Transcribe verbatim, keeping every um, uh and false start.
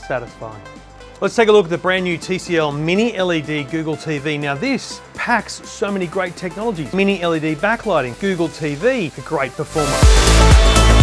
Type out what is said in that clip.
satisfying. Let's take a look at the brand new T C L Mini L E D Google T V. Now this packs so many great technologies. Mini L E D backlighting, Google T V, a great performer.